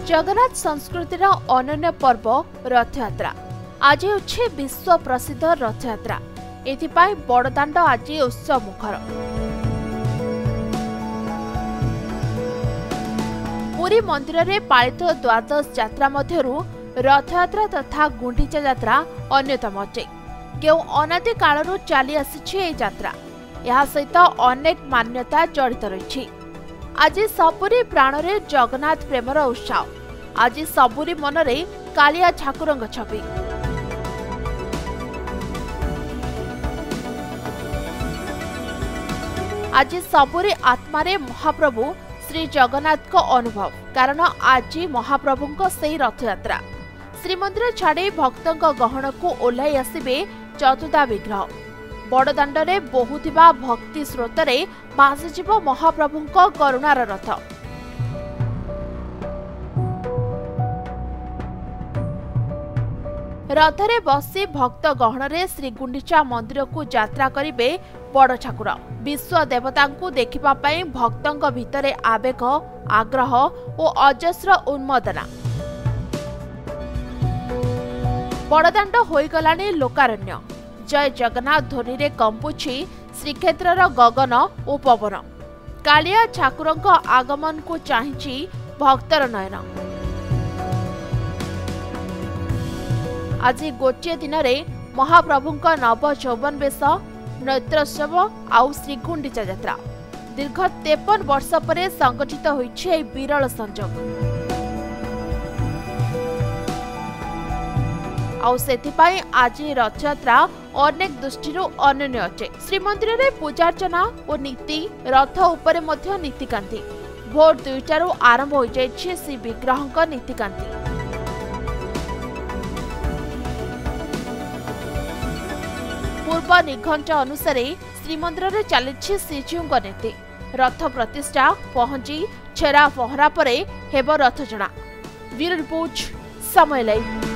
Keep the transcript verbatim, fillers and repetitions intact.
जगन्नाथ संस्कृतिर अनन्य पर्व रथयात्रा आज होछि विश्व प्रसिद्ध रथयात्रा। एथिपाई बड़दाण्ड आज उत्सव मुखर। पुरी मंदिर में पालित द्वादश यात्रा मध्यरु रथयात्रा तथा गुंडीचा यात्रा अन्यतम अटे। केउ अनादि कालरु चली आसिछि ए यात्रा। यहा सहित अनेक मान्यता जड़ित रही। आज सबुरी प्राणरे जगन्नाथ प्रेमर उत्साह। आज सबुरी मनरे कालिया ठाकुरंग छवि। आज सबुरी आत्मारे महाप्रभु श्री जगन्नाथ को अनुभव, कारण आज महाप्रभु से रथयात्रा। श्रीमंदिर छाड़ी भक्तों गहन को ओह्लाई आसबे चतुर्धा विग्रह। बड़दाण्डरे बहुथिबा भक्ति स्रोतरे भासीजिव महाप्रभु करुणार रथ। रथरे बसी भक्त गहनरे श्री गुंडीचा मंदिर को यात्रा करिबे बड़ ठाकुर। विश्व देवता को देखिबा पई भक्तों भितरे आवेग, आग्रह और अजस्र उन्मोदना। बड़दाण्ड होइगलानी लोकारण्य। जय जगन्नाथ ध्वनि रे कंपुछि श्रीक्षेत्रर गगन और पवन। कालिया ठाकुरंक आगमन को चाहिछि भक्तर नयन। आज गोटे दिन में महाप्रभुंक नव चौवन बेश, नैत्रोत्सव आउ श्रीगुंडीचा यात्रा दीर्घ तेपन वर्ष पर संगठित होइछि विरल संजोग। आउ सेथिपाई आज रथयात्रा अनेक दृष्टि अनन्य अटे। श्रीमंदिर में पूजार्चना और नीति, रथ उपरे मध्य नीतिकांति। भोर दुईटारू आरंभ हो जाइछि श्री विग्रहंक नीतिकांति। पूर्व निघंट अनुसार श्रीमंदिर में चली श्रीजीउंक नीति। रथ प्रतिष्ठा पहुंची छेरा पहरा पर हेब रथ जणा। Bureau report, Samay live.